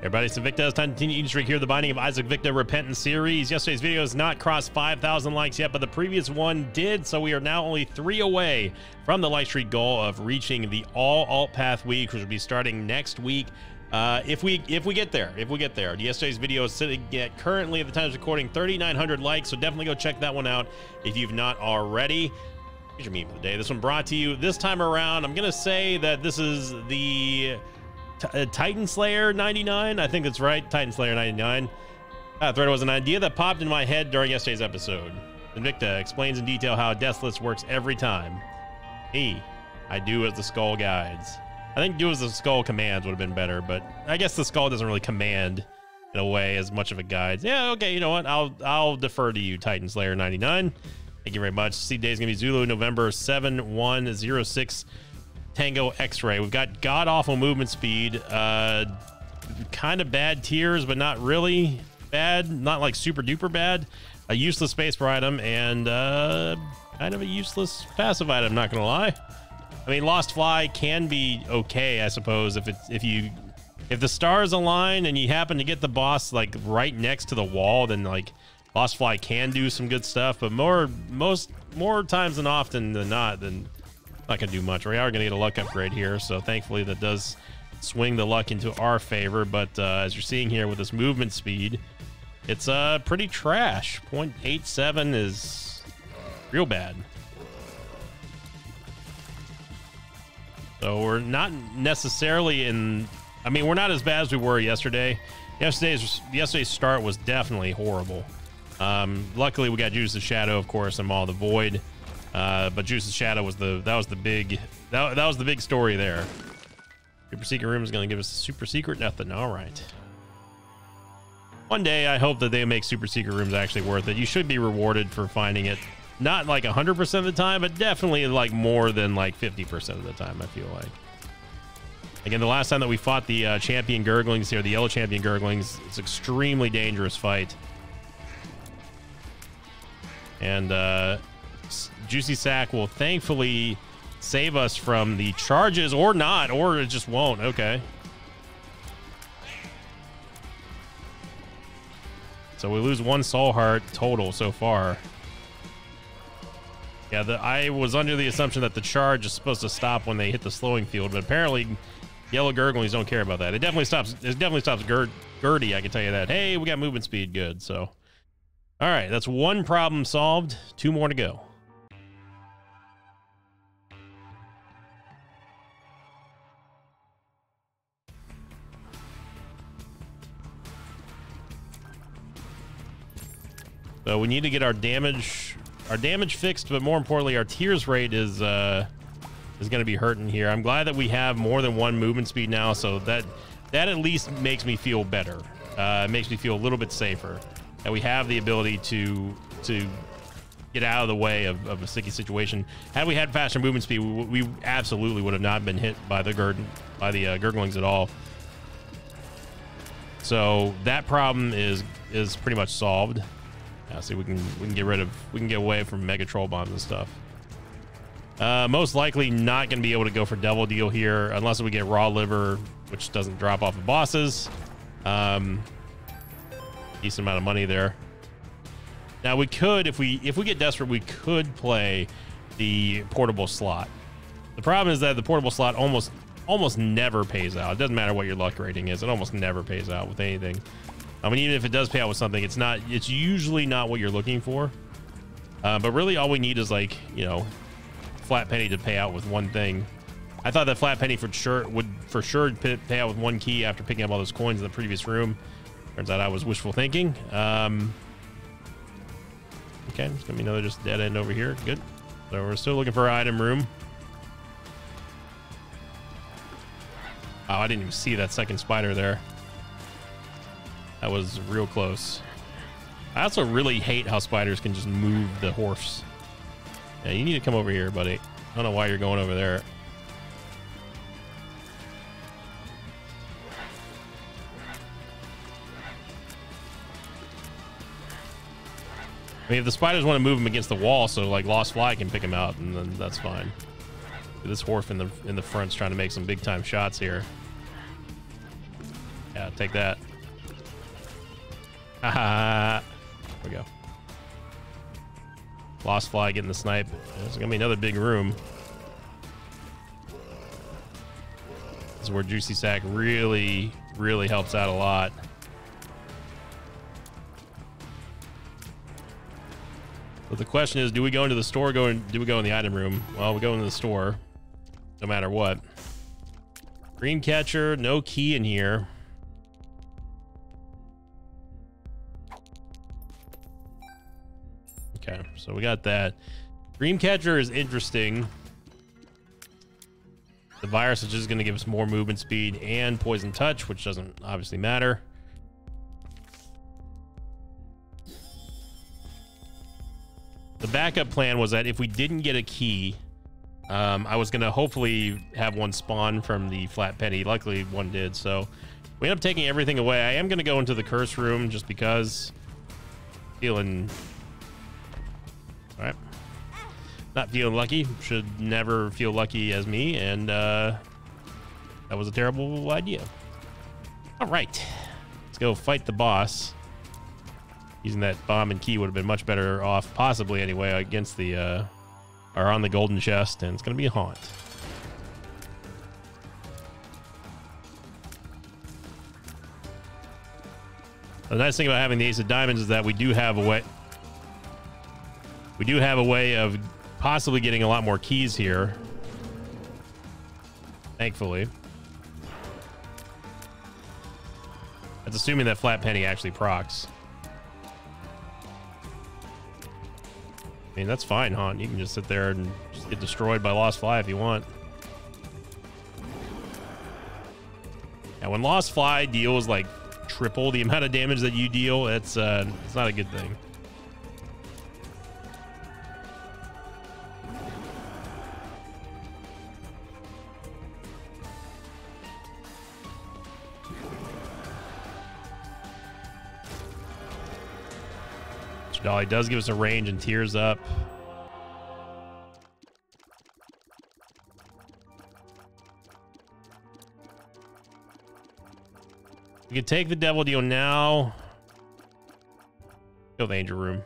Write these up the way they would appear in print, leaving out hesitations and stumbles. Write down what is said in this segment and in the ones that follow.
Everybody, it's Invicta. It's time to continue each streak here. The Binding of Isaac Victa Repentance series. Yesterday's video has not crossed 5,000 likes yet, but the previous one did. So we are now only 3 away from the like streak goal of reaching the all alt path week, which will be starting next week. If we get there. Yesterday's video is sitting at currently at the time of recording 3,900 likes. So definitely go check that one out if you've not already. Here's your meme of the day. This one brought to you this time around. I'm gonna say that this is the Titan Slayer 99. I think that's right. Titan Slayer 99. That thread was an idea that popped in my head during yesterday's episode. Invicta explains in detail how Deathless works every time. I do as the skull guides. I think do as the skull commands would have been better, but I guess the skull doesn't really command in a way as much of a guide. Yeah, okay, you know what? I'll defer to you, Titan Slayer 99. Thank you very much. Seed day is gonna be Zulu November 7106 Tango X-Ray. We've got god-awful movement speed, kind of bad tiers, but not really bad, not like super duper bad. A useless spacebar item and kind of a useless passive item, not gonna lie. I mean, Lost Fly can be okay, I suppose, if the stars align and you happen to get the boss like right next to the wall, then like Lost Fly can do some good stuff, but more times than often than not, then not gonna do much. We are gonna get a luck upgrade here, so thankfully that does swing the luck into our favor. But as you're seeing here with this movement speed, it's pretty trash. 0.87 is real bad. So we're not necessarily in, I mean, we're not as bad as we were yesterday. Yesterday's start was definitely horrible. Luckily we got Judas' Shadow, of course, and Maw of the Void. But Judas' Shadow was the big story there. Super secret room is going to give us a super secret nothing. All right. One day I hope that they make super secret rooms actually worth it. You should be rewarded for finding it, not like 100% of the time, but definitely like more than like 50% of the time, I feel like. Again, the last time that we fought the champion Gurglings here, the yellow champion Gurglings, it's an extremely dangerous fight. And Juicy Sack will thankfully save us from the charges, or not, or it just won't. Okay. So we lose 1 soul heart total so far. Yeah, I was under the assumption that the charge is supposed to stop when they hit the slowing field, but apparently yellow Gurglings don't care about that. It definitely stops Gertie, I can tell you that. Hey, we got movement speed, good. So all right, that's 1 problem solved, 2 more to go. So we need to get our damage fixed, but more importantly, our tears rate is going to be hurting here. I'm glad that we have more than 1 movement speed now, so that at least makes me feel better. It makes me feel a little bit safer that we have the ability to get out of the way of a sticky situation. Had we had faster movement speed, we absolutely would have not been hit by the Gurglings at all. So that problem is pretty much solved. Yeah, see, we can get away from Mega Troll Bombs and stuff. Most likely not going to be able to go for Devil Deal here unless we get Raw Liver, which doesn't drop off of bosses. Decent amount of money there. Now we could, if we get desperate, we could play the portable slot. The problem is that the portable slot almost never pays out. It doesn't matter what your luck rating is; it almost never pays out with anything. I mean, even if it does pay out with something, it's usually not what you're looking for. But really all we need is, like, you know, Flat Penny to pay out with 1 thing. I thought that Flat Penny would for sure pay out with 1 key after picking up all those coins in the previous room. Turns out I was wishful thinking. Okay, there's gonna be another just dead end over here. Good. So we're still looking for our item room. Oh, I didn't even see that second spider there. That was real close. I also really hate how spiders can just move the horse. Yeah, you need to come over here, buddy. I don't know why you're going over there. I mean, if the spiders want to move them against the wall, so like Lost Fly can pick them out, and then that's fine. This Horf in the front's trying to make some big time shots here. Yeah, Yeah, take that. Haha. There we go. Lost Fly getting the snipe. There's gonna be another big room. This is where Juicy Sack really helps out a lot. But the question is, do we go into the store? Do we go in the item room? Well, we go into the store, no matter what. Dreamcatcher, no key in here. Okay, so we got that. Dreamcatcher is interesting. The virus is just going to give us more movement speed and poison touch, which doesn't obviously matter. The backup plan was that if we didn't get a key, I was going to hopefully have one spawn from the flat penny. Luckily, one did, so we ended up taking everything away. I am going to go into the curse room just because feeling... All right. Not feeling lucky. Should never feel lucky as me, and that was a terrible idea. All right. Let's go fight the boss. Using that bomb and key would have been much better off, possibly anyway, against the or on the golden chest, and it's going to be a haunt. The nice thing about having the Ace of Diamonds is that we do have a way. We do have a way of possibly getting a lot more keys here. Thankfully. That's assuming that flat penny actually procs. I mean, that's fine, Haunt. You can just sit there and just get destroyed by Lost Fly if you want. And when Lost Fly deals like triple the amount of damage that you deal, it's not a good thing. Dolly does give us a range and tears up. We can take the Devil Deal now. Go to the Angel Room.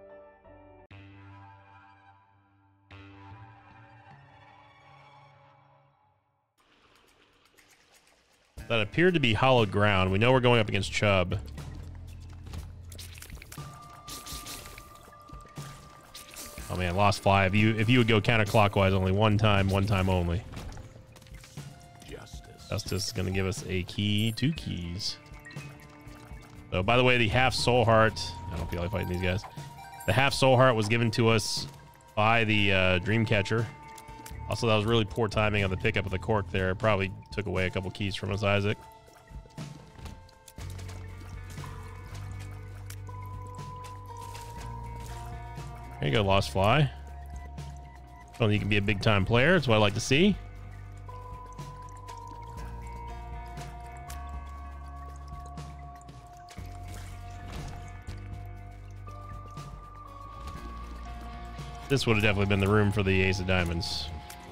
That appeared to be hallowed ground. We know we're going up against Chubb. Oh man, Lost Fly. If you would go counterclockwise only one time only. Justice is going to give us a key, 2 keys. So by the way, the half soul heart, I don't feel like fighting these guys. The half soul heart was given to us by the Dreamcatcher. Also, that was really poor timing on the pickup of the cork there. It probably took away a couple keys from us, Isaac. There you go, Lost Fly. Well, you can be a big time player. That's what I like to see. This would have definitely been the room for the Ace of Diamonds.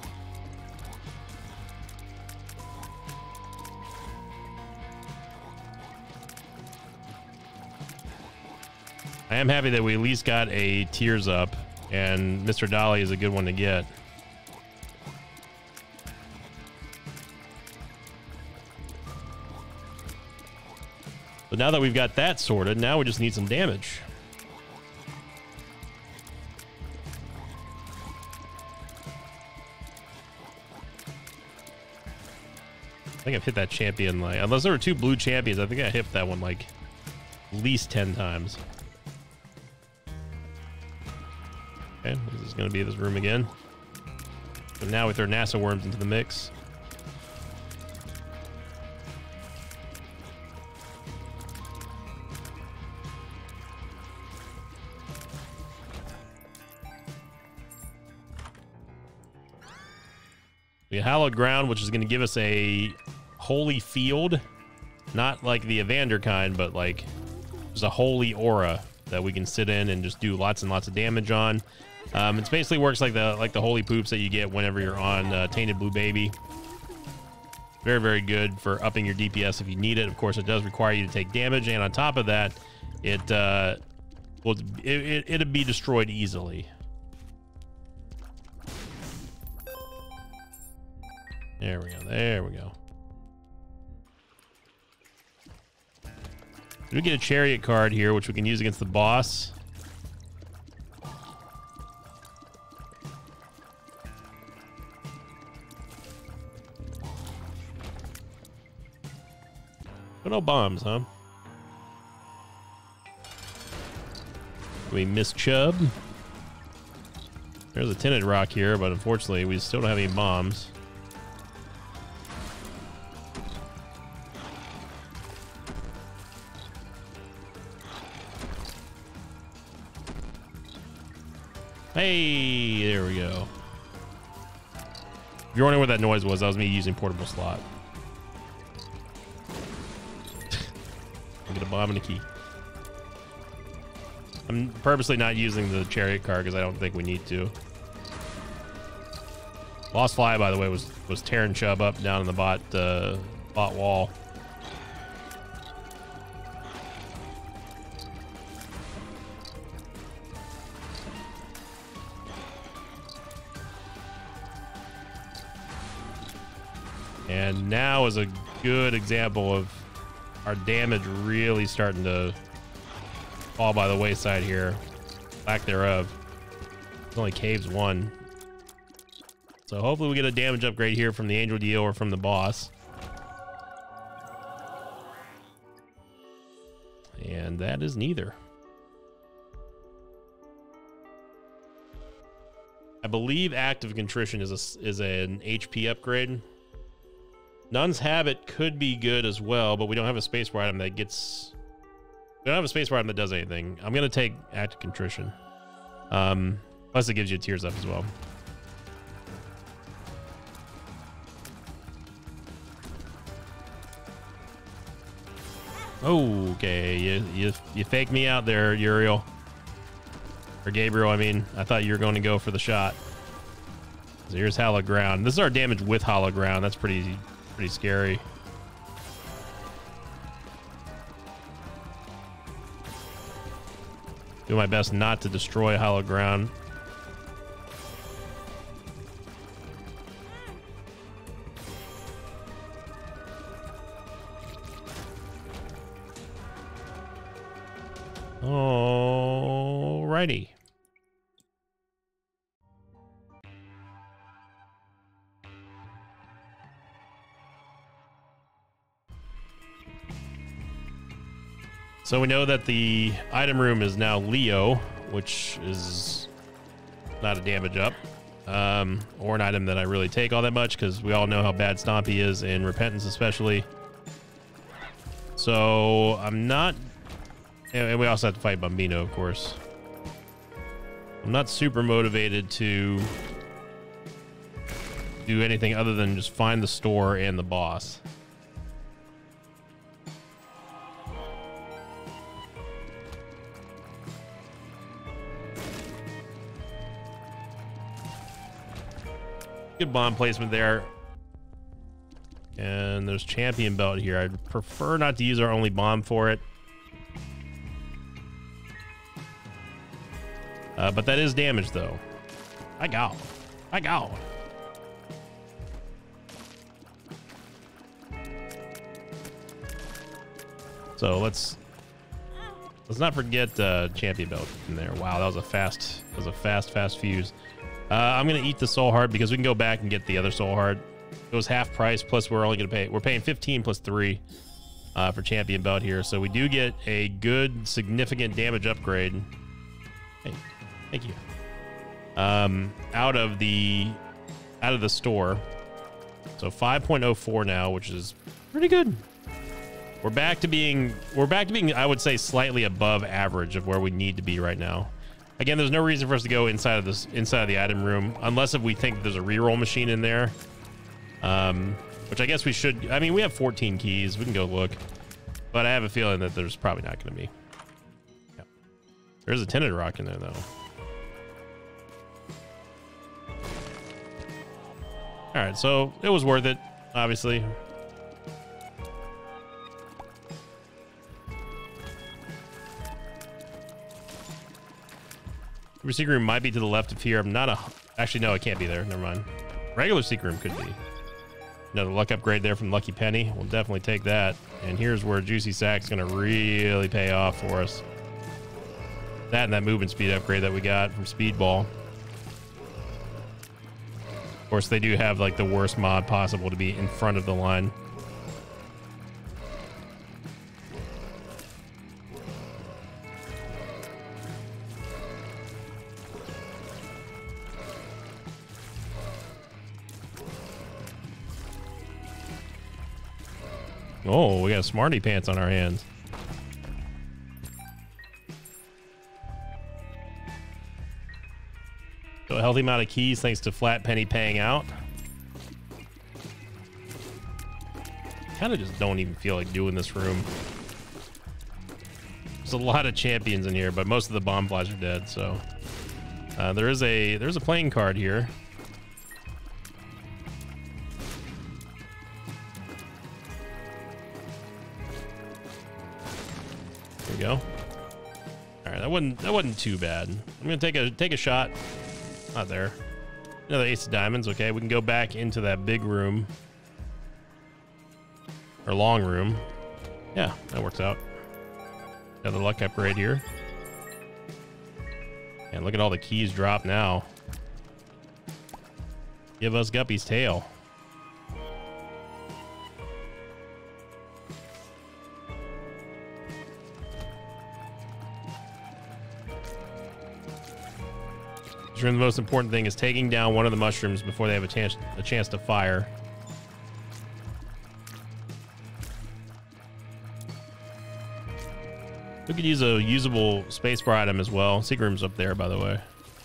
I am happy that we at least got a Tears Up, and Mr. Dolly is a good one to get. But now that we've got that sorted, now we just need some damage. I think I've hit that champion, like, unless there were 2 blue champions, I think I hit that one like at least 10 times. Okay, this is going to be this room again. So now we throw NASA worms into the mix. We have Hallowed Ground, which is going to give us a holy field. Not like the Evander kind, but like there's a holy aura that we can sit in and just do lots and lots of damage on. It basically works like the holy poops that you get whenever you're on Tainted Blue Baby. Very, very good for upping your DPS if you need it. Of course, it does require you to take damage, and on top of that, it'd be destroyed easily. There we go. There we go. We get a chariot card here, which we can use against the boss. But no bombs, huh? We miss Chubb. There's a tinted rock here, but unfortunately, we still don't have any bombs. Hey, there we go. If you're wondering what that noise was, that was me using portable slot. Get a bomb and a key. I'm purposely not using the chariot card because I don't think we need to. Lost Fly, by the way, was tearing Chubb up down in the bot wall. And now is a good example of our damage really starting to fall by the wayside here. Lack thereof. It's only caves 1. So hopefully we get a damage upgrade here from the Angel Deal or from the boss. And that is neither. I believe Active Contrition is an HP upgrade. Nun's Habit could be good as well, but we don't have a spacebar item that gets... We don't have a spacebar item that does anything. I'm going to take Active Contrition. Plus it gives you Tears Up as well. Okay, you faked me out there, Uriel. Or Gabriel, I mean. I thought you were going to go for the shot. So here's Hallowed Ground. This is our damage with Hallowed Ground. That's pretty scary. Do my best not to destroy Hallowed Ground. Alrighty. So we know that the item room is now Leo, which is not a damage up, or an item that I really take all that much because we all know how bad Stompy is in Repentance especially. So I'm not, and we also have to fight Bambino, of course. I'm not super motivated to do anything other than just find the store and the boss. Good bomb placement there. And there's Champion Belt here. I'd prefer not to use our only bomb for it. But that is damage, though. I go. So let's not forget Champion Belt in there. Wow, that was a fast fuse. I'm gonna eat the Soul Heart because we can go back and get the other Soul Heart. It was half price, plus we're paying 15 plus 3 for Champion Belt here, so we do get a good significant damage upgrade. Hey, thank you. Out of the store, so 5.04 now, which is pretty good. We're back to being I would say slightly above average of where we need to be right now. Again, there's no reason for us to go inside of the item room, unless if we think there's a reroll machine in there. Which I guess we should. I mean, we have 14 keys. We can go look. But I have a feeling that there's probably not going to be. Yeah. There's a tinted rock in there, though. All right, so it was worth it, obviously. secret room might be to the left of here. I'm not actually, no, it can't be there. Never mind. Regular secret room could be. Another luck upgrade there from Lucky Penny. We'll definitely take that. And here's where Juicy Sack's going to really pay off for us. That and that movement speed upgrade that we got from Speedball. Of course, they do have like the worst mod possible to be in front of the line. Oh, we got Smarty Pants on our hands. So a healthy amount of keys thanks to Flat Penny paying out. Kind of just don't even feel like doing this room. There's a lot of champions in here, but most of the bomb flies are dead. So there's a playing card here. There we go. All right, that wasn't too bad. I'm gonna take a shot. Not there. Another ace of diamonds. Okay, we can go back into that big room or long room. Yeah, that works out. Another luck upgrade here. And look at all the keys drop now. Give us Guppy's tail. The most important thing is taking down one of the mushrooms before they have a chance to fire. We could use a usable spacebar item as well. Secret room's up there, by the way.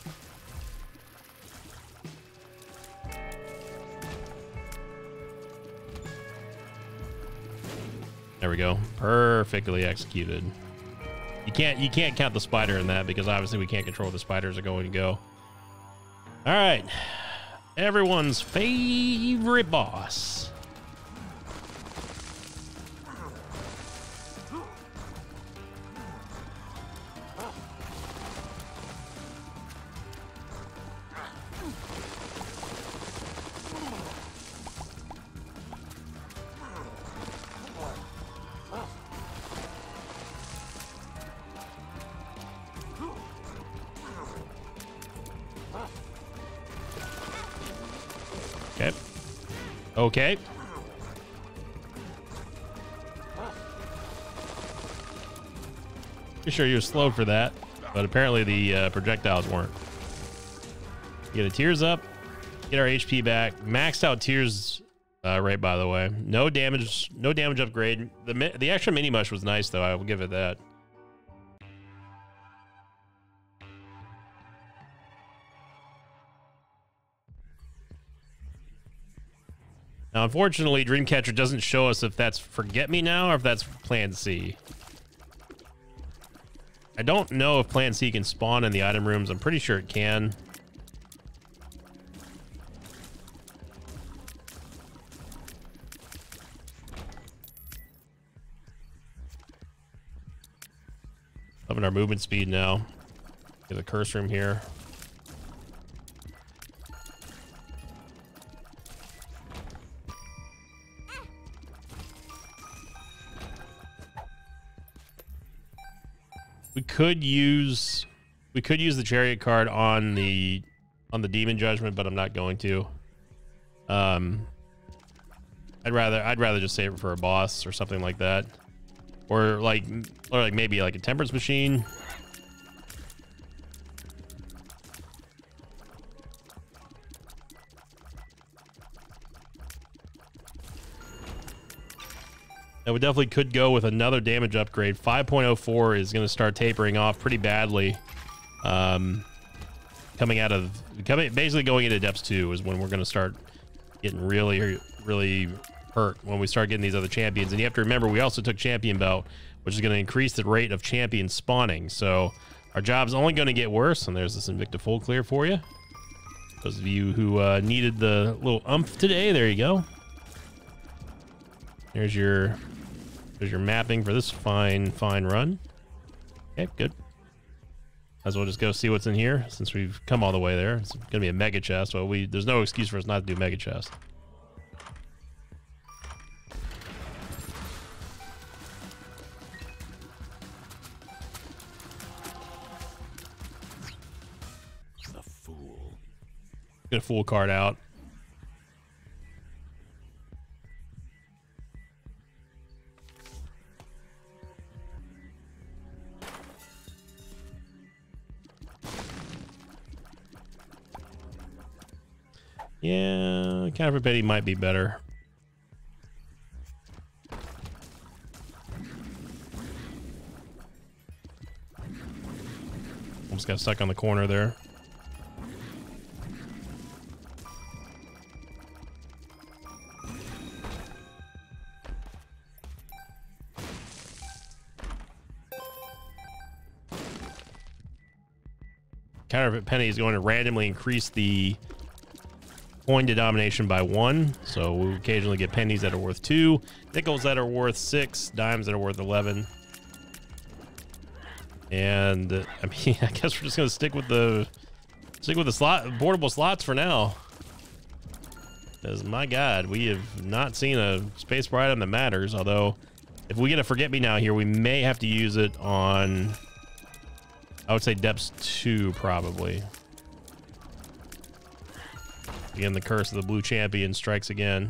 There we go. Perfectly executed. You can't count the spider in that because obviously we can't control where the spiders are going to go. All right, everyone's favorite boss. Okay. Pretty sure you were slowed for that, but apparently the projectiles weren't. Get the tears up, get our HP back. Maxed out tears rate, by the way. No damage upgrade. The extra mini mush was nice though. I will give it that. Now, unfortunately, Dreamcatcher doesn't show us if that's Forget Me Now or if that's Plan C. I don't know if Plan C can spawn in the item rooms. I'm pretty sure it can. Loving our movement speed now. Get a curse room here. We could use the chariot card on the demon judgment, but I'm not going to. I'd rather just save it for a boss or something like that, or like maybe like a temperance machine. And we definitely could go with another damage upgrade. 5.04 is going to start tapering off pretty badly. Basically going into Depths 2 is when we're going to start getting really hurt when we start getting these other champions. And you have to remember, we also took Champion Belt, which is going to increase the rate of champion spawning. So our job's only going to get worse. And there's this Invicta full clear for you. Those of you who needed the little umph today, there you go. There's your mapping for this fine run. Okay, good. as well just go see what's in here since we've come all the way there. It's gonna be a mega chest, but there's no excuse for us not to do mega chest. A fool. Get a full card out. Yeah, Counterfeit Penny might be better. Almost got stuck on the corner there. Counterfeit Penny is going to randomly increase the coin denomination by 1, so we'll occasionally get pennies that are worth 2, nickels that are worth 6, dimes that are worth 11. And I mean, I guess we're just gonna stick with the portable slots for now. Because my God, we have not seen a spacebar item that matters. Although, if we get a Forget Me Now here, we may have to use it on, I would say, Depths 2 probably. Again, the curse of the blue champion strikes again.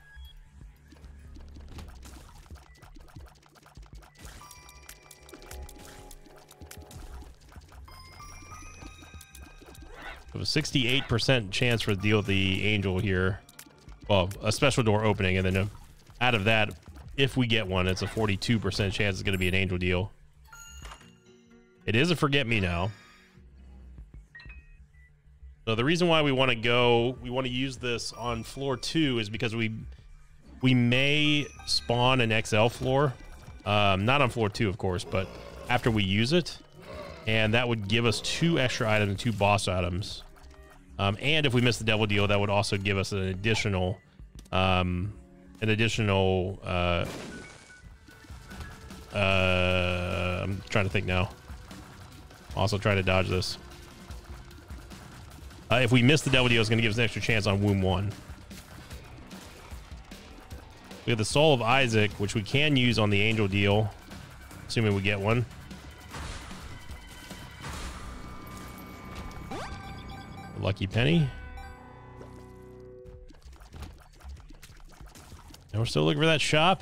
We have a 68% chance for the deal with the angel here. Well, a special door opening, and then out of that, if we get one, it's a 42% chance it's going to be an angel deal. It is a Forget Me Now. So the reason why we want to use this on floor 2 is because we may spawn an XL floor, not on floor 2 of course, but after we use it, and that would give us 2 extra items and 2 boss items. And if we miss the devil deal, that would also give us an additional I'm trying to think now. Also trying to dodge this. If we miss the devil deal, it's going to give us an extra chance on Womb 1. We have the Soul of Isaac, which we can use on the angel deal, assuming we get one. Lucky penny. And we're still looking for that shop.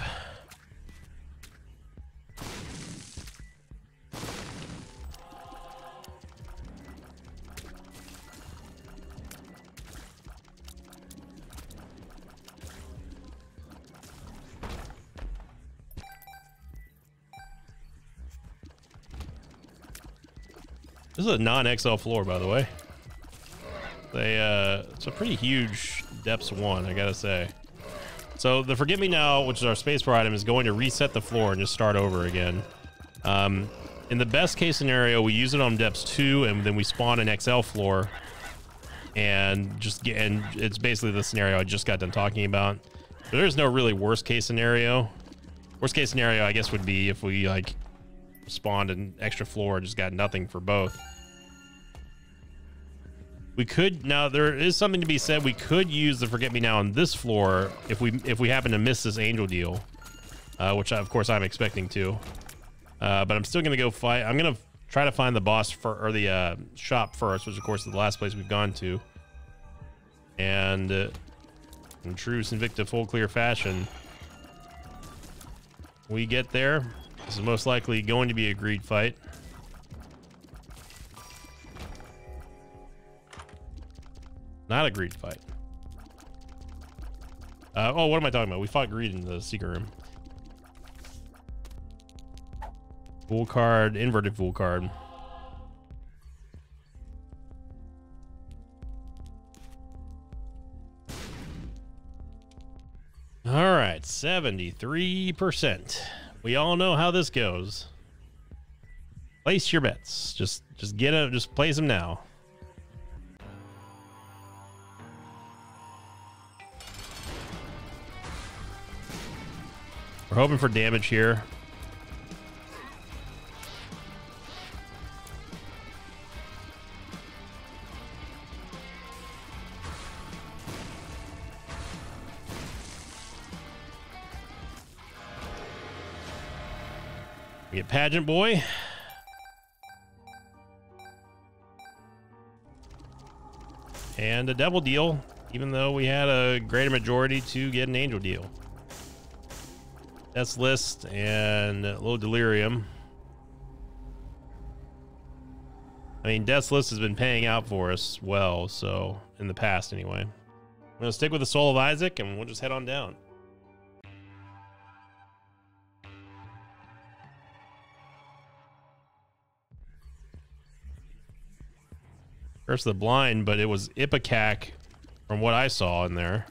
This is a non-XL floor, by the way. It's a pretty huge Depths 1, I gotta say. So the Forget Me Now, which is our spacebar item, is going to reset the floor and just start over again. In the best case scenario, we use it on Depths 2, and then we spawn an XL floor, and it's basically the scenario I just got done talking about. But there's no really worst case scenario. Worst case scenario, I guess, would be if we like spawned an extra floor and just got nothing for both. We could, now there is something to be said, we could use the Forget Me Now on this floor if we happen to miss this angel deal, which of course I'm expecting to. But I'm still gonna go fight. I'm gonna try to find the boss or the shop first, which of course is the last place we've gone to. And in true Sinvicta full clear fashion, we get there. This is most likely going to be a greed fight. Not a greed fight. Oh, what am I talking about? We fought greed in the secret room. Fool card, inverted fool card. All right, 73%. We all know how this goes. Place your bets. Just get it. Just place them now. We're hoping for damage here. We get Pageant Boy. And a Devil Deal, even though we had a greater majority to get an Angel Deal. Death's List and a little Delirium. I mean, Death's List has been paying out for us well, so in the past anyway. I'm going to stick with the Soul of Isaac and we'll just head on down. Curse of the Blind, but it was Ipecac from what I saw in there.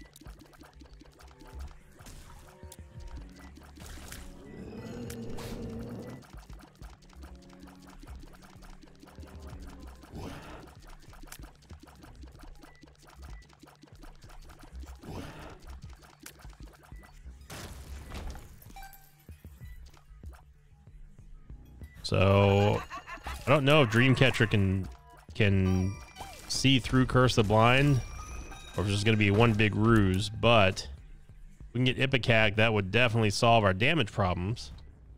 So I don't know if Dreamcatcher can see through Curse the Blind, or if it's just going to be one big ruse, but if we can get Ipecac, that would definitely solve our damage problems.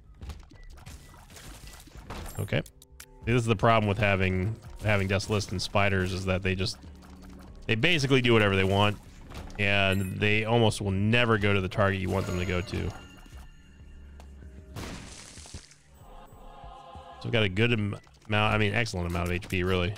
Okay. This is the problem with having Death's List and Spiders, is that they basically do whatever they want, and they almost will never go to the target you want them to go to. So we've got a good amount, I mean, excellent amount of HP, really.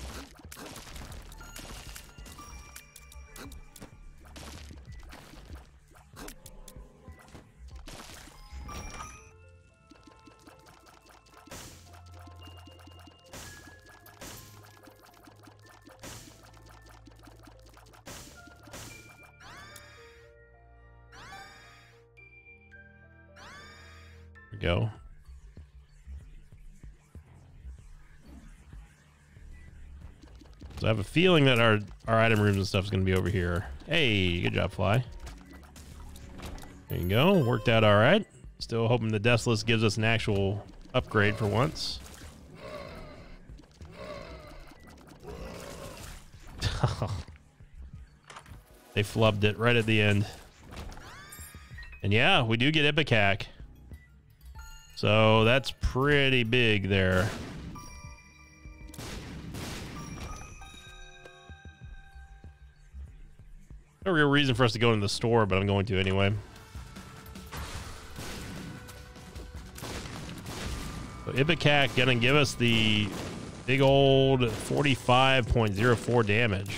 There we go. So I have a feeling that our item rooms and stuff is going to be over here. Hey, good job, Fly. There you go. Worked out all right. Still hoping the Death's List gives us an actual upgrade for once. They flubbed it right at the end. And yeah, we do get Ipecac. So that's pretty big there. No real reason for us to go into the store, but I'm going to anyway. So Ipecac gonna give us the big old 45.04 damage.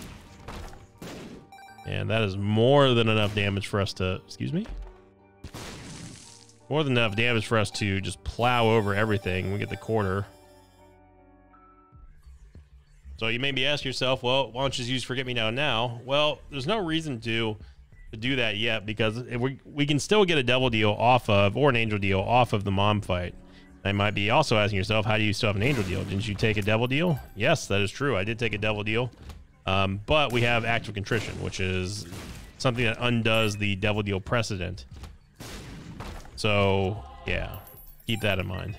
And that is more than enough damage for us to, excuse me? More than enough damage for us to just plow over everything. We get the quarter. So you may be asking yourself, well, why don't you just use Forget Me now? Well, there's no reason to do that yet, because we can still get a Devil Deal off of, or an Angel Deal off of the Mom fight. I might be also asking yourself, how do you still have an Angel Deal? Didn't you take a Devil Deal? Yes, that is true. I did take a Devil Deal. But we have Act of Contrition, which is something that undoes the Devil Deal precedent. So, yeah, keep that in mind.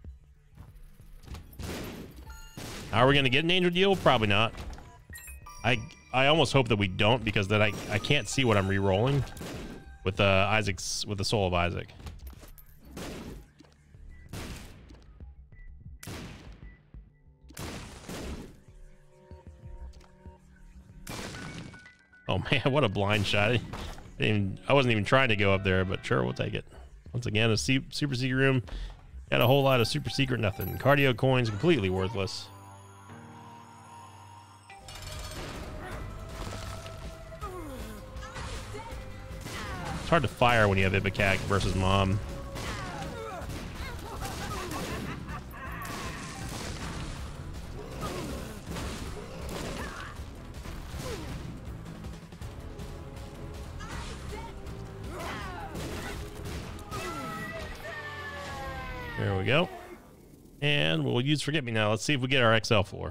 Are we going to get an Angel Deal? Probably not. I almost hope that we don't, because then I can't see what I'm re-rolling with with the Soul of Isaac. Oh man, what a blind shot. I wasn't even trying to go up there, but sure, we'll take it. Once again, a super secret room. Got a whole lot of super secret nothing. Cardio coins, completely worthless. It's hard to fire when you have Ipecac versus Mom. There we go. And we'll use Forget Me Now. Let's see if we get our XL floor.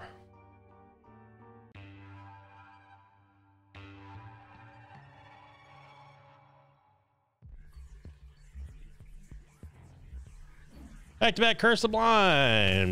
Back-to-back Curse the Blind.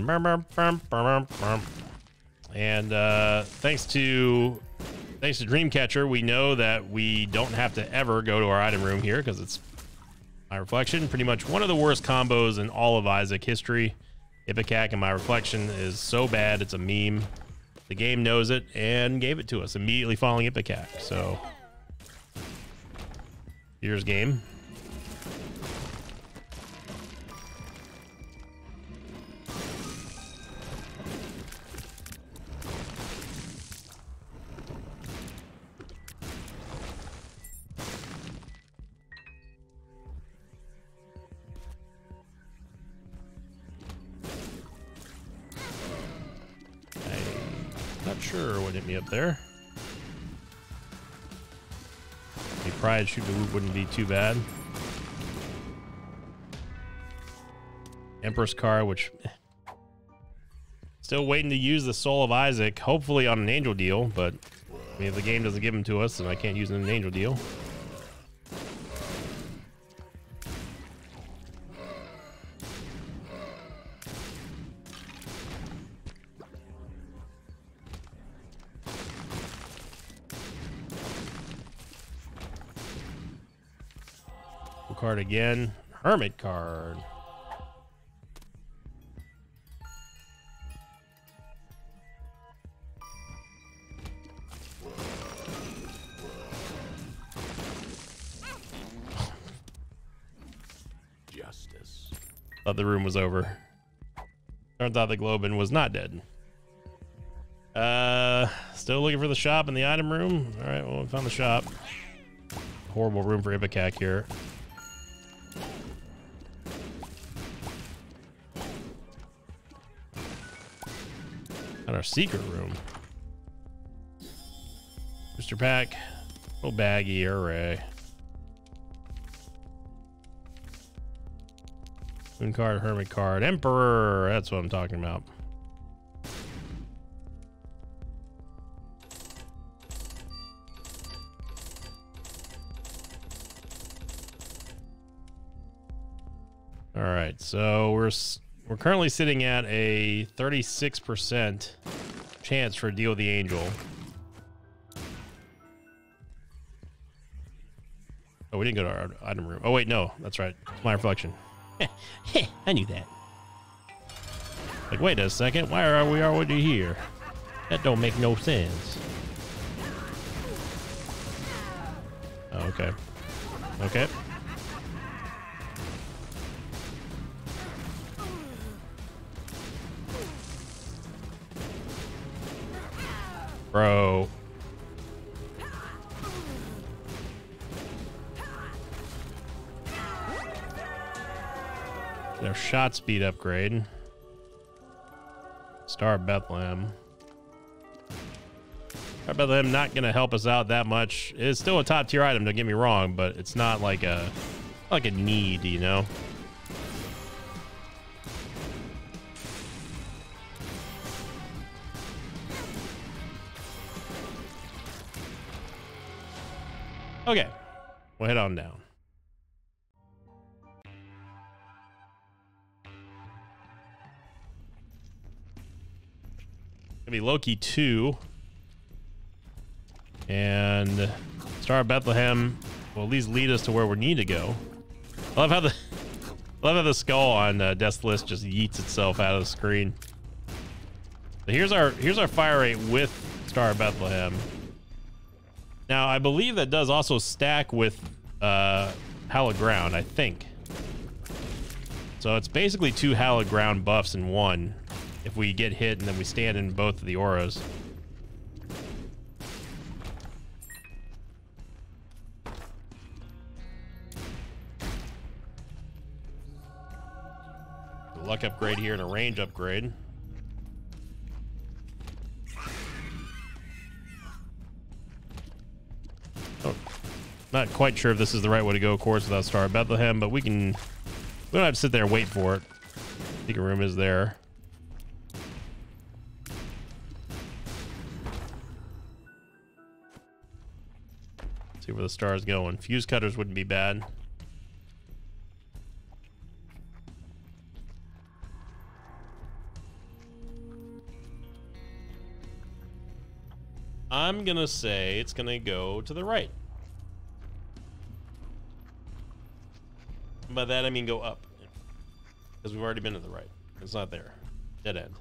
And thanks to Dreamcatcher, we know that we don't have to ever go to our item room here, because it's My Reflection, pretty much one of the worst combos in all of Isaac history. Ipecac and My Reflection is so bad, it's a meme. The game knows it and gave it to us immediately following Ipecac. So here's game. Not sure what hit me up there. The Pride shoot wouldn't be too bad. Empress card, which still waiting to use the Soul of Isaac, hopefully on an angel deal, but I mean, if the game doesn't give them to us, then I can't use it in an angel deal. Card again. Hermit card. Justice. Thought the room was over. Turns out the Globin was not dead. Still looking for the shop in the item room. All right, well, we found the shop. Horrible room for Ipecac here. Our secret room. Mr. Pack. Oh, baggy, hooray. Moon card, hermit card, emperor. That's what I'm talking about. All right, so we're currently sitting at a 36% chance for a deal with the angel. Oh, we didn't go to our item room. Oh, wait, no. That's right. My Reflection. I knew that. Like, wait a second. Why are we already here? That don't make no sense. Oh, okay. Okay. Bro. Their shot speed upgrade. Star of Bethlehem. Star of Bethlehem not going to help us out that much. It's still a top tier item, don't get me wrong, but it's not like a need, you know? Okay, we'll head on down. Gonna be Loki 2. And Star of Bethlehem will at least lead us to where we need to go. I love how the skull on Death's List just yeets itself out of the screen. So here's our fire rate with Star of Bethlehem. Now, I believe that does also stack with Hallowed Ground, I think. So it's basically 2 Hallowed Ground buffs in one if we get hit and then we stand in both of the auras. A luck upgrade here and a range upgrade. Oh, not quite sure if this is the right way to go, of course, without Star of Bethlehem, but we don't have to sit there and wait for it. Secret room is there. See where the star is going. Fuse cutters wouldn't be bad. I'm gonna say it's gonna go to the right. By that I mean go up, because we've already been to the right. It's not there. Dead end.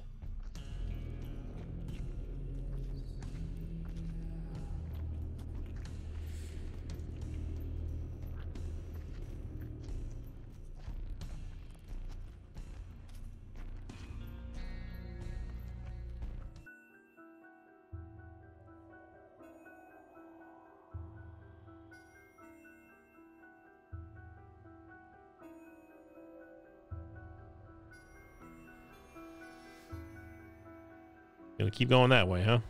Gonna keep going that way, huh?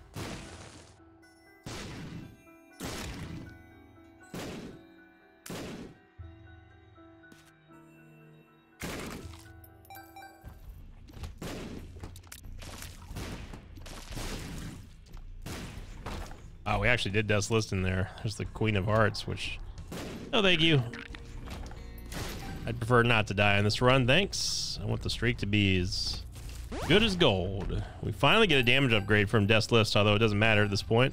Oh, we actually did Death's List in there. There's the Queen of Hearts, which... No, thank you. I'd prefer not to die on this run, thanks. I want the streak to be as good as gold. We finally get a damage upgrade from Death's List, although it doesn't matter at this point.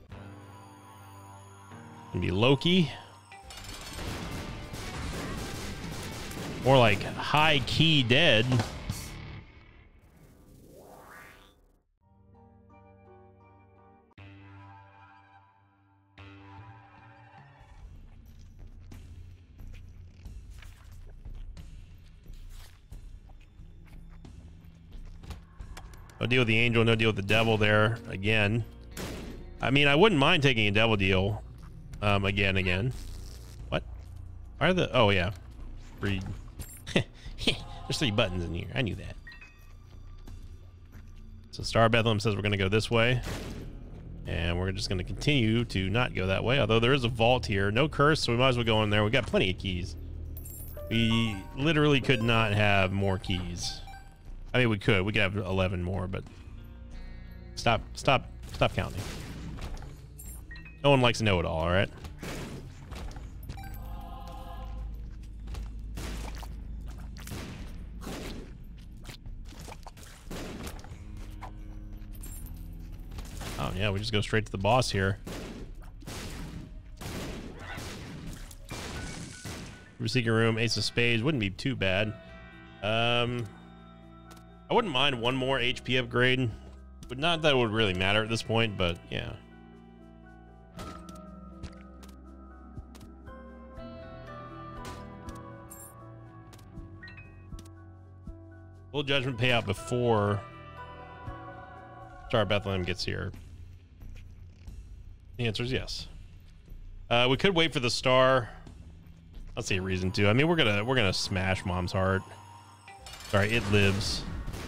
Gonna be Loki. More like high key dead. No deal with the angel, no deal with the devil there again. I mean, I wouldn't mind taking a devil deal again. What? Why are the... Oh, yeah. Read. There's 3 buttons in here. I knew that. So Star Bethlehem says we're going to go this way. And we're just going to continue to not go that way. Although there is a vault here. No curse, so we might as well go in there. We got plenty of keys. We literally could not have more keys. I mean, we could have 11 more, but stop counting. No one likes to know it all right? Oh yeah, we just go straight to the boss here. Secret room, Ace of Spades wouldn't be too bad. I wouldn't mind one more HP upgrade, but not that it would really matter at this point, but yeah. Will Judgment pay out before Star Bethlehem gets here? The answer is yes. We could wait for the star. I don't see a reason to. I mean, we're gonna smash Mom's heart. Sorry, it lives.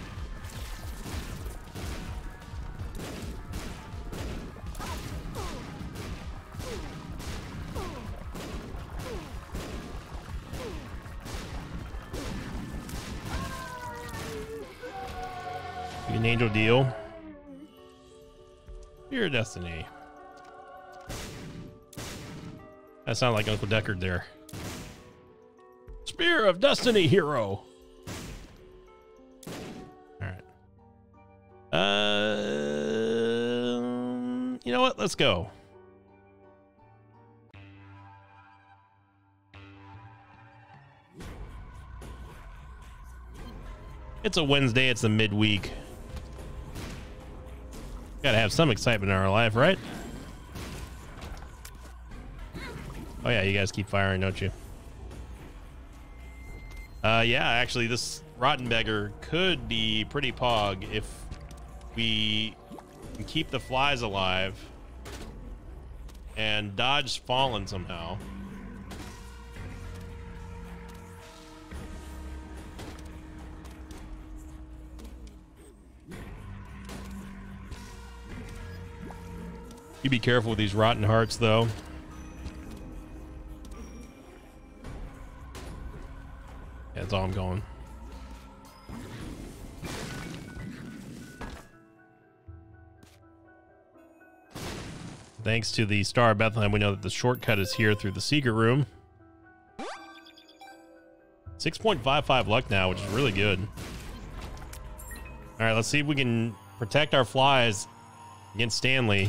An angel deal. Your destiny. That sounded like Uncle Deckard there. Spear of Destiny hero. All right. You know what? Let's go. It's a Wednesday. It's the midweek. Gotta have some excitement in our life, right? Oh yeah, you guys keep firing, don't you? Yeah, actually, this Rotten Beggar could be pretty pog if we can keep the flies alive and dodge Fallen somehow. You be careful with these rotten hearts, though. Yeah, that's all I'm going. Thanks to the Star of Bethlehem, we know that the shortcut is here through the secret room. 6.55 luck now, which is really good. All right, let's see if we can protect our flies against Stanley.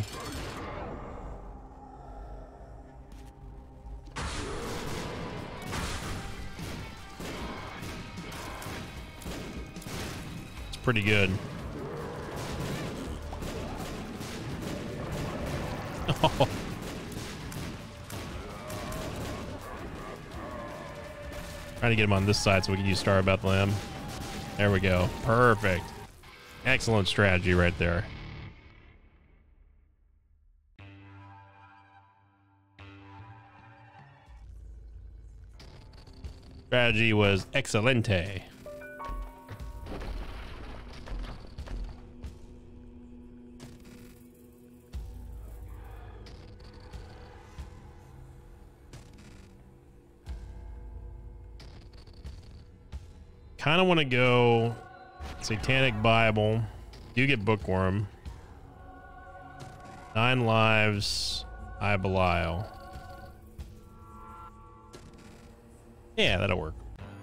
pretty good. Oh. Trying to get him on this side so we can use Star About the Lamb. There we go. Perfect. Excellent strategy right there. Strategy was excelente. Kind of want to go Satanic Bible. Do get Bookworm. 9 lives. I Belial. Yeah, that'll work.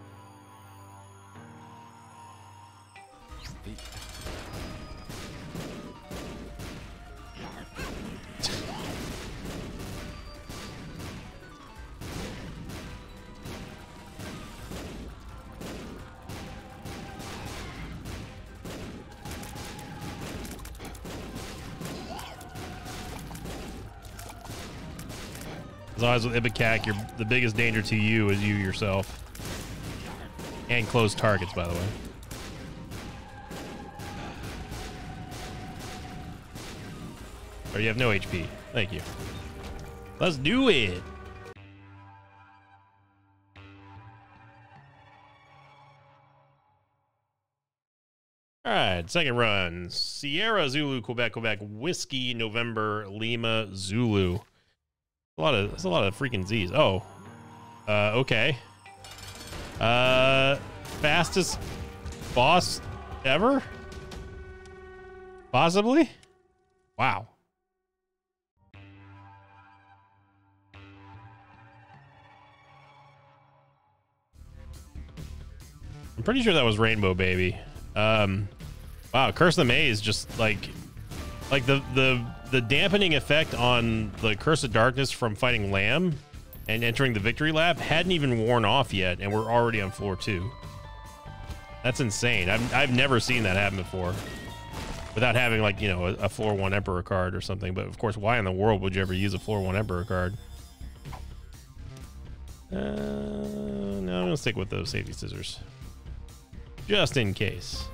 As always with Ipecac, the biggest danger to you is you yourself. And closed targets, by the way. Or you have no HP. Thank you. Let's do it. All right, second run. Sierra Zulu, Quebec, Quebec, Whiskey, November, Lima, Zulu. That's a lot of freaking Z's. Oh, okay. Fastest boss ever? Possibly? Wow. I'm pretty sure that was Rainbow Baby. Wow, Curse of the Maze just like the dampening effect on the Curse of Darkness from fighting Lamb and entering the victory lap hadn't even worn off yet, and we're already on floor 2. That's insane. I've never seen that happen before without having, like, you know, a floor 1 Emperor card or something. But of course, why in the world would you ever use a floor 1 Emperor card? No, I'm gonna stick with those safety scissors just in case.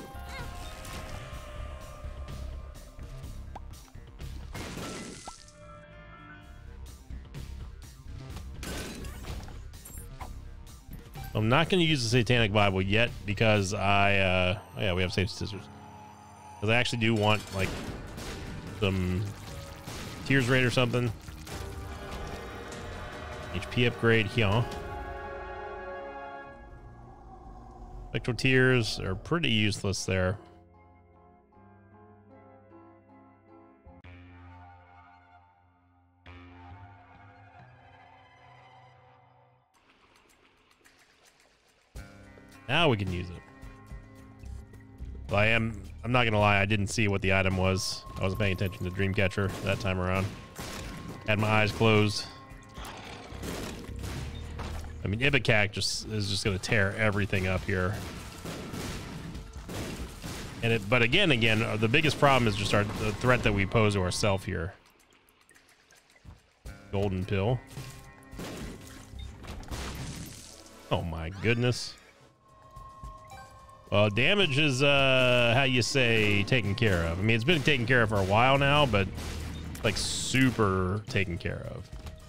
I'm not going to use the Satanic Bible yet because oh yeah, we have safety scissors. Because I actually do want, like, some Tears Raid or something. HP upgrade here. Spectral Tears are pretty useless there. Now we can use it. Well, I'm not gonna lie, I didn't see what the item was. I wasn't paying attention to Dreamcatcher that time around. Had my eyes closed. I mean, Ipecac is just gonna tear everything up here. And but again, the biggest problem is just the threat that we pose to ourselves here. Golden Pill. Oh my goodness. Well, damage is, how you say, taken care of. I mean, it's been taken care of for a while now, but, like, super taken care of.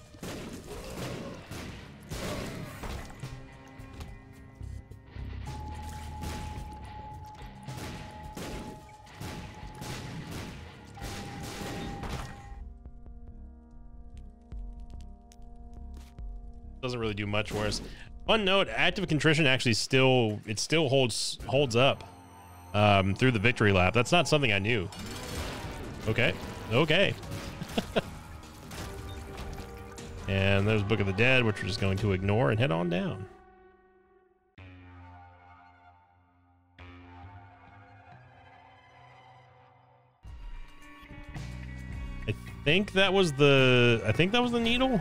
Doesn't really do much for us. Fun note, Active Contrition actually still holds up through the victory lap. That's not something I knew. Okay. And there's Book of the Dead, which we're just going to ignore and head on down. I think that was the needle.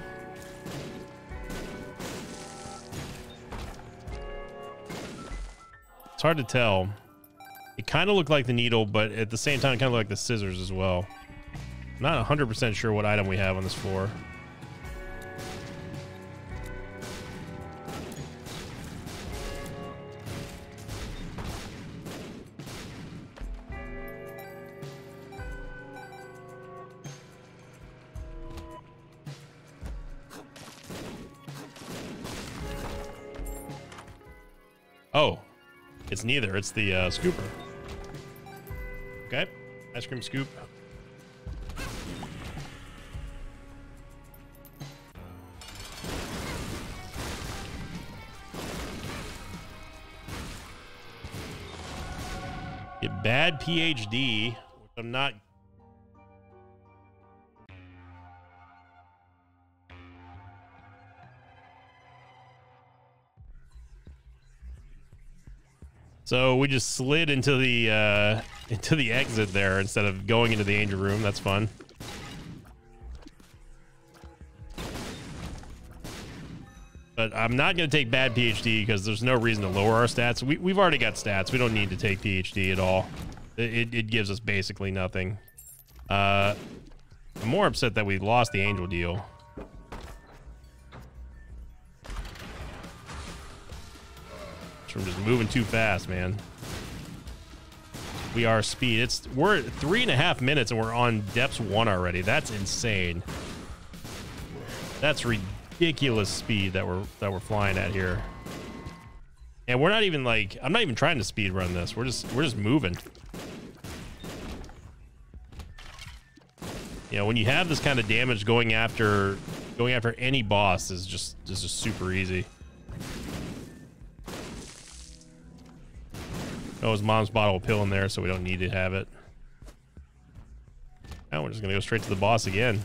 It's hard to tell. It kind of looked like the needle, but at the same time, kind of like the scissors as well. I'm not 100% sure what item we have on this floor. Oh, it's neither. It's the scooper. Okay, ice cream scoop. Get bad PhD, which I'm not. So we just slid into the exit there instead of going into the angel room. That's fun. But I'm not going to take bad PhD because there's no reason to lower our stats. We've already got stats. We don't need to take PhD at all. It gives us basically nothing. I'm more upset that we lost the angel deal. From just moving too fast, man. We are speed. We're at 3.5 minutes and we're on depths 1 already. That's insane. That's ridiculous speed that we're flying at here. And we're not even like, I'm not even trying to speed run this. We're just moving. You know, when you have this kind of damage, going after any boss is just super easy. Oh, his mom's bottle of pill in there, so we don't need to have it. Now we're just gonna go straight to the boss again.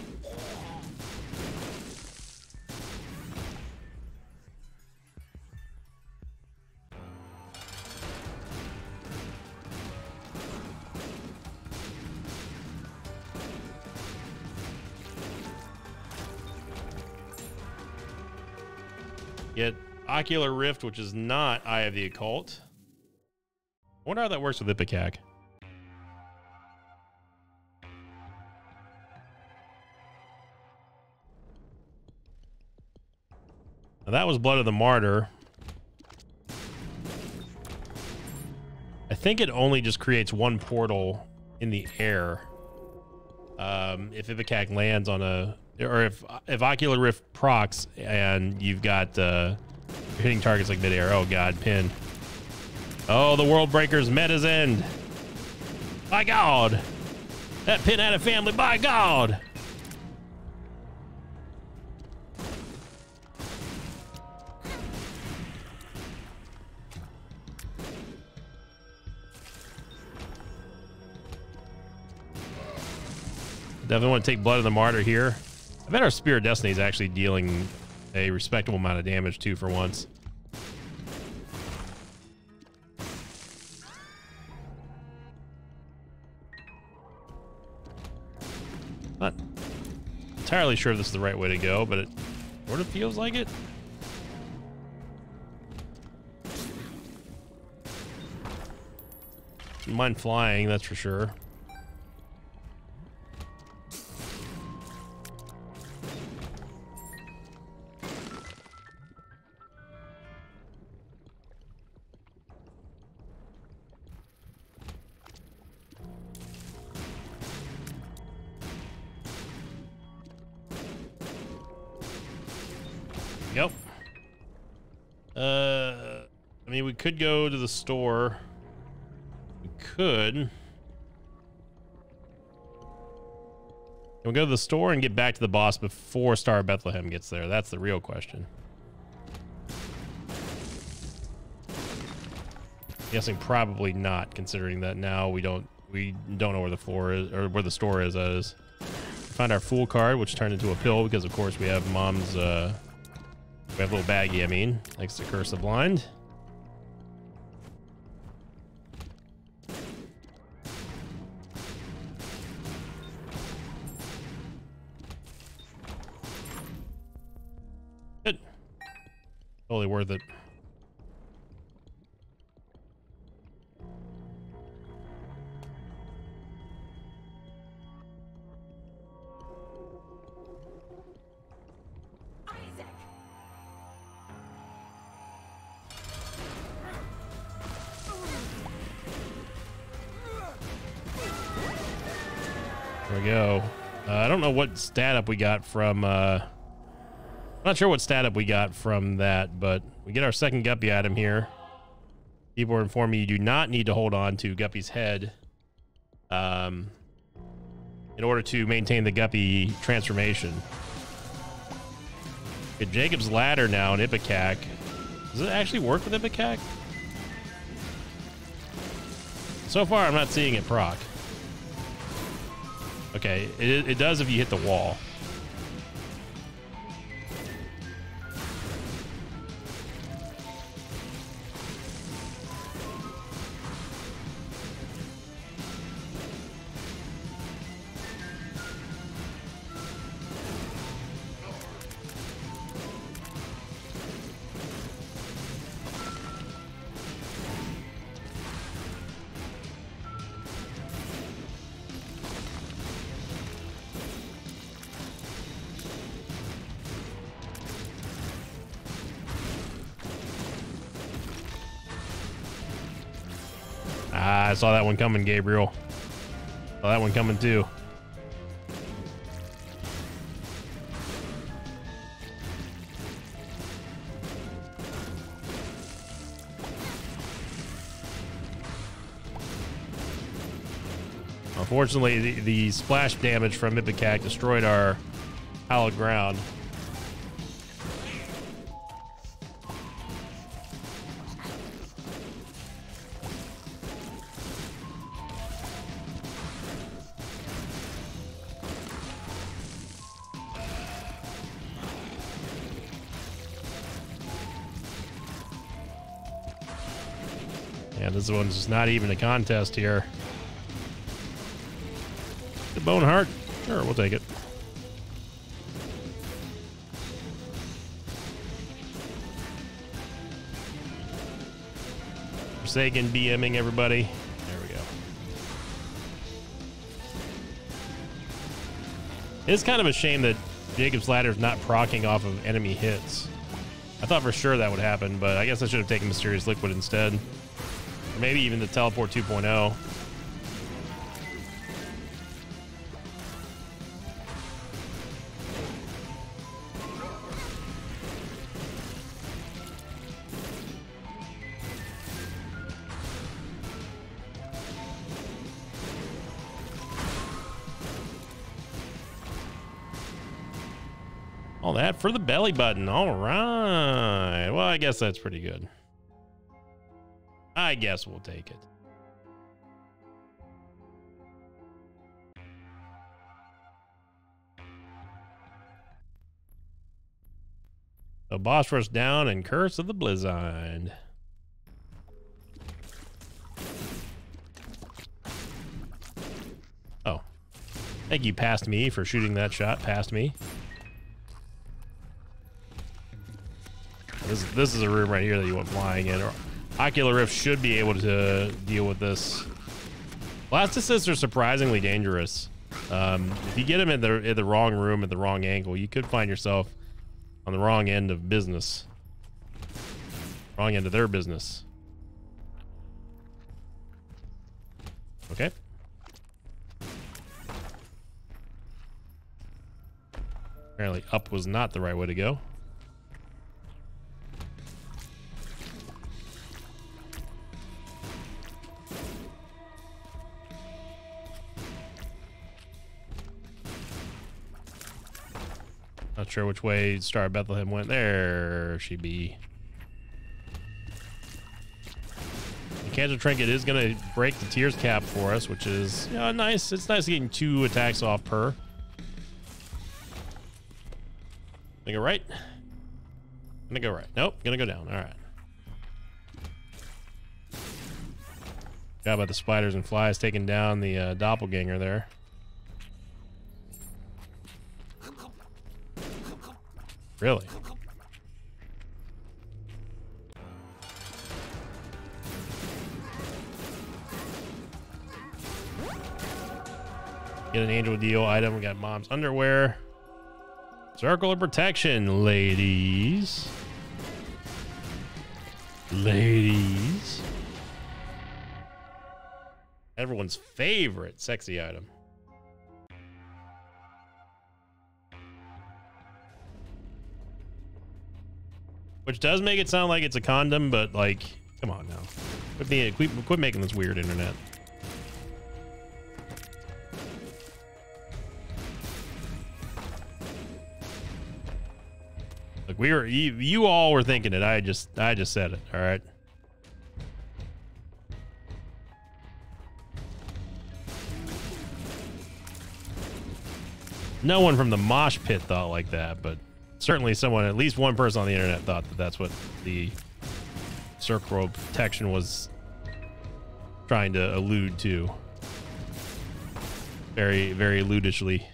Get Ocular Rift, which is not Eye of the Occult. I wonder how that works with Ipecac. Now that was Blood of the Martyr. I think it only just creates one portal in the air. If Ipecac lands on a, or if Ocular Rift procs and you've got hitting targets like midair. Oh god, pin. Oh, the World Breaker's met his end. By God. That pin had a family, by God. Definitely want to take Blood of the Martyr here. I bet our Spear of Destiny is actually dealing a respectable amount of damage too for once. Not entirely sure if this is the right way to go, but it sort of feels like it. Don't mind flying, that's for sure. Yep. I mean, we could go to the store. We could. We'll go to the store and get back to the boss before Star of Bethlehem gets there. That's the real question. Guessing probably not, considering that now we don't know where the floor is, or where the store is. That is. Find our Fool card, which turned into a pill because, of course, we have Mom's. We have a little baggie, I mean, thanks to Curse the Blind. Good. Totally worth it. we go. I don't know what stat up we got from, I'm not sure what stat up we got from that, but we get our second Guppy item here. People inform me you do not need to hold on to Guppy's head in order to maintain the Guppy transformation. Get Jacob's Ladder now and Ipecac. Does it actually work with Ipecac? So far, I'm not seeing it proc. Okay, it does if you hit the wall. I saw that one coming, Gabriel. Saw that one coming too. Unfortunately, the splash damage from Ipecac destroyed our hallowed ground. Yeah, this one's just not even a contest here. The Bone Heart? Sure, we'll take it. Forsaken BMing everybody. There we go. It's kind of a shame that Jacob's Ladder's not proccing off of enemy hits. I thought for sure that would happen, but I guess I should have taken Mysterious Liquid instead. Or maybe even the Teleport 2.0. All that for the belly button. All right. Well, I guess that's pretty good. I guess we'll take it. So boss rush down and Curse of the Blizzard. Oh. Thank you, past me, for shooting that shot past me. This is a room right here that you want flying in. Ocular Rift should be able to deal with this. Blastocysts are surprisingly dangerous. If you get them in the wrong room at the wrong angle, you could find yourself on the wrong end of business. Wrong end of their business. Okay. Apparently up was not the right way to go. Not sure which way Star of Bethlehem went. There she be. The Cancer Trinket is going to break the Tears cap for us, which is, you know, nice. It's nice getting 2 attacks off per. Gonna go right? Gonna go right. Nope, gonna go down. All right. How about the spiders and flies taking down the doppelganger there? Really? Get an Angel Deal item. We got Mom's underwear. Circle of Protection, ladies. Ladies. Everyone's favorite sexy item. which does make it sound like it's a condom, but like, come on now. Quit making this weird, internet. Look, you all were thinking it. I just said it. All right. No one from the mosh pit thought like that, but certainly someone, at least one person on the internet, thought that that's what the circle protection was trying to allude to. Very, very ludishly.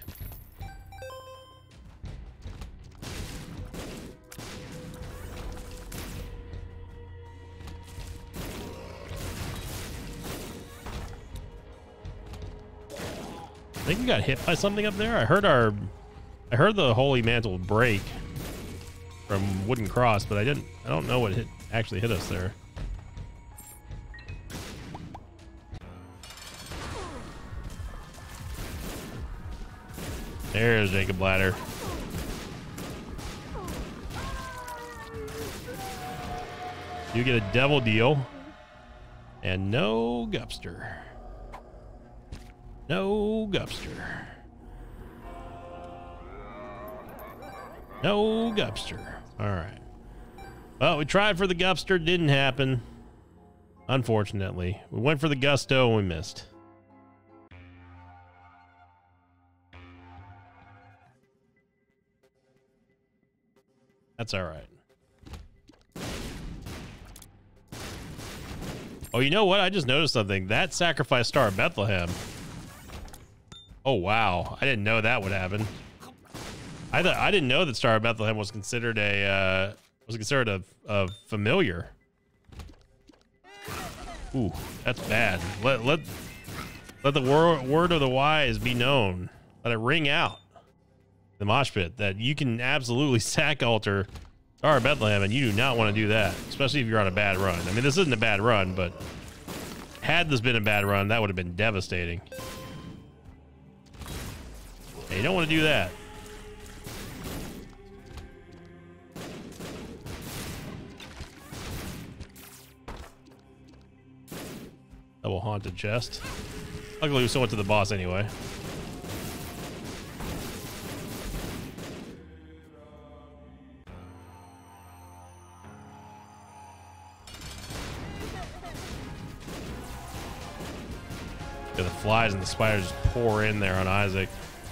I think we got hit by something up there. I heard the holy mantle break from Wooden Cross, but I don't know what actually hit us there. There's Jacob Ladder. You get a devil deal and no Gupster. No Gupster. No Gupster. All right. Well, we tried for the Gupster. Didn't happen. Unfortunately. We went for the Gusto and we missed. That's all right. Oh, you know what? I just noticed something. That sacrifice Star of Bethlehem. Oh, wow. I didn't know that would happen. I didn't know that Star of Bethlehem was considered a familiar. Ooh, that's bad. Let the word of the wise be known. Let it ring out the mosh pit that you can absolutely sack altar Star of Bethlehem, and you do not want to do that, especially if you're on a bad run. I mean, this isn't a bad run, but had this been a bad run, that would have been devastating. Hey, you don't want to do that. Double haunted chest. Luckily, we still went to the boss anyway. Yeah, the flies and the spiders just pour in there on Isaac.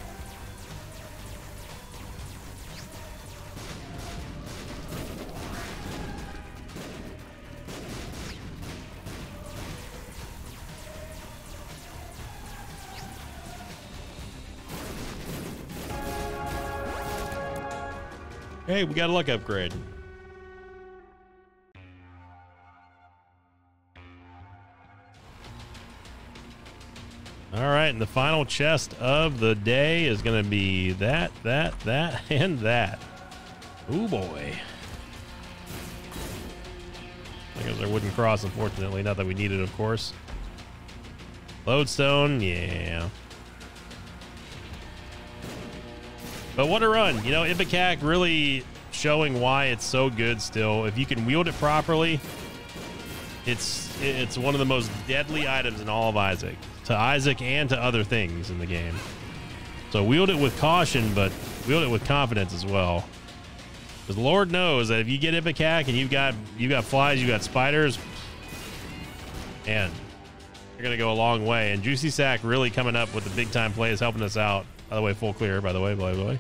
Hey, we got a luck upgrade. All right, and the final chest of the day is going to be that, and that. Ooh, boy. There goes our Wooden Cross, unfortunately. Not that we need it, of course. Lodestone, yeah. But what a run. You know, Ipecac really showing why it's so good still. If you can wield it properly, it's one of the most deadly items in all of Isaac. To Isaac and to other things in the game. So wield it with caution, but wield it with confidence as well. Because Lord knows that if you get Ipecac and you've got flies, you've got spiders, man, you're going to go a long way. And Juicy Sack really coming up with the big time plays, helping us out. By the way, full clear, by the way.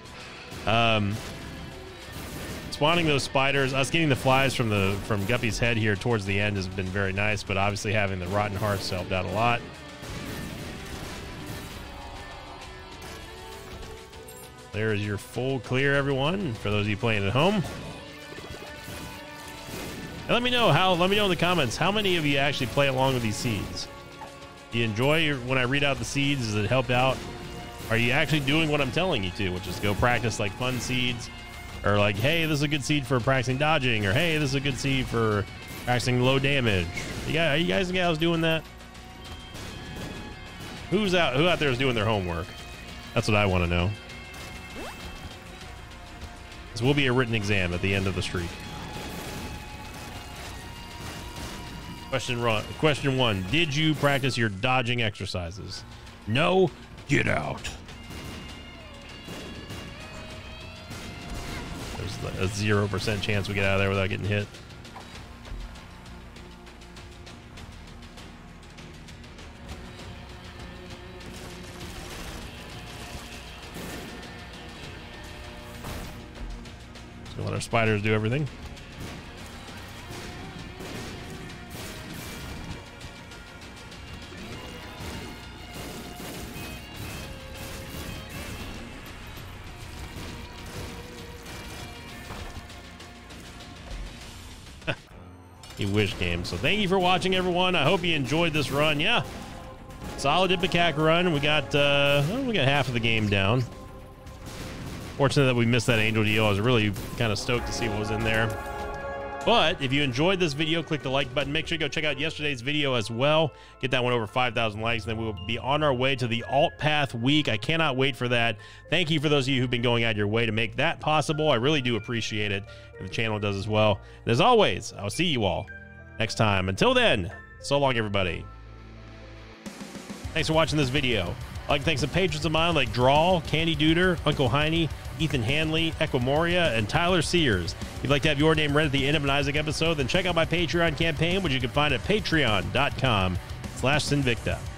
Spawning those spiders, us getting the flies from Guppy's head here towards the end has been very nice, but obviously having the Rotten Hearts helped out a lot. There is your full clear, everyone, for those of you playing at home. And let me know in the comments, how many of you actually play along with these seeds? Do you enjoy when I read out the seeds? Does it help out? Are you actually doing what I'm telling you to, which is go practice like fun seeds, or like, hey, this is a good seed for practicing dodging, or hey, this is a good seed for practicing low damage. Are you guys and gals doing that? Who out there is doing their homework? That's what I want to know. This will be a written exam at the end of the streak. Question one. Did you practice your dodging exercises? No? Get out. There's a 0% chance we get out of there without getting hit. So let our spiders do everything. You wish game. So thank you for watching, everyone. I hope you enjoyed this run. Yeah, solid Ipecac run. We got half of the game down. Fortunate that we missed that angel deal. I was really kind of stoked to see what was in there. But if you enjoyed this video, click the like button. Make sure you go check out yesterday's video as well. Get that one over 5,000 likes, and then we will be on our way to the Alt Path Week. I cannot wait for that. Thank you for those of you who've been going out of your way to make that possible. I really do appreciate it, and the channel does as well. And as always, I'll see you all next time. Until then, so long, everybody. Thanks for watching this video. I'd like to thank some patrons of mine like Drawl, Candy Duder, Uncle Heine, Ethan Hanley, Equimoria, and Tyler Sears. If you'd like to have your name read at the end of an Isaac episode, then check out my Patreon campaign, which you can find at patreon.com/Sinvicta.